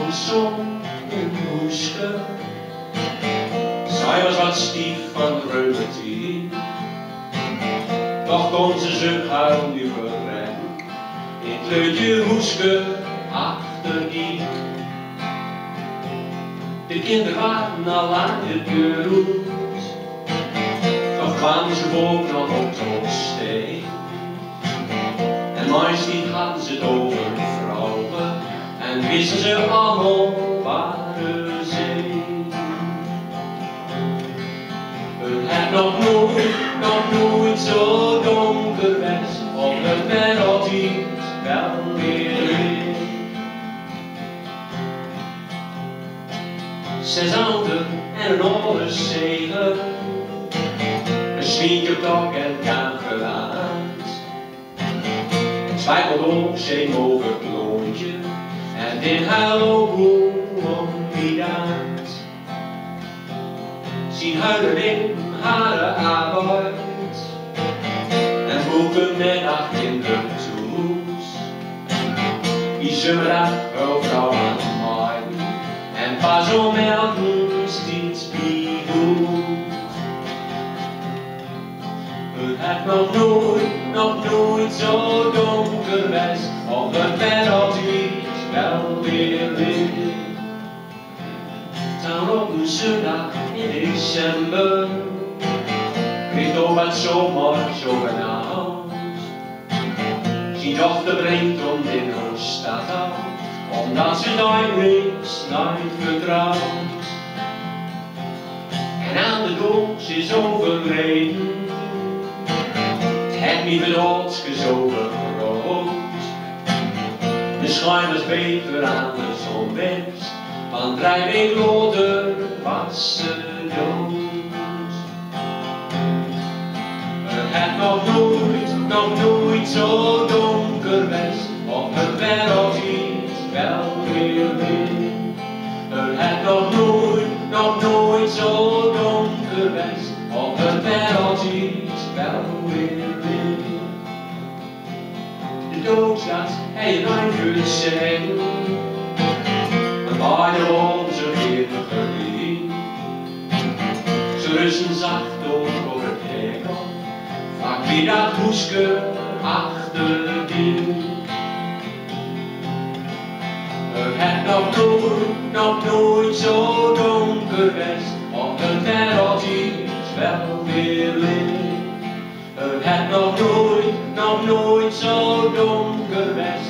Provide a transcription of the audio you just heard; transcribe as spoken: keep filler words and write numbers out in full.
zon in Hoeske. Zij was wat stief van reumatie, toch kon ze zich huil nu verrennen in het leutje Hoeske achterdiep. De kinderen waren al aan de deur uit, toch kwamen ze bovenal op tot steen. En meestal hadden ze het over vrouwen en wisten ze allemaal waren zee. Het had nog nooit, nog nooit zo donker geweest, of het werd altijd wel weer licht. Zes handen en een oren zegen, een slietje op dak en kamergelaat. Twijfelde ook zee over het loontje en dit huil om wie dat. Zien huilen in haar arbeid en boeken met acht kinderen toes. Die zomerdag een vrouw aan het maaien en pas om ergens iets goed. Het had nog nooit, nog nooit zo donker geweest, of het werd altijd wel weer licht. Dan op een zondag in december kreeg toch wat zomaar zo benauwd. Zijn dochter brengt om in haar stad af, omdat ze niks nooit vertrouwt. En aan de dood is overleden, het niet met ons zo groot. De schijn was beter aan de zon best, want drie weken later was ze dood. Het had nog nooit, nog nooit zo donker geweest, of het werd altijd wel weer licht. Het had nog nooit, nog nooit zo donker geweest, of het werd altijd wel weer licht. De doodslaat hij je nooit kunt zeggen, beide onze heerlijke. Ze rusten zacht over het hek, vaak wie dat Hoeske achterdiep. Het had nog nooit, nog nooit zo donker geweest, of het werd altijd wel weer licht. Het had nog nooit, nog nooit zo donker geweest,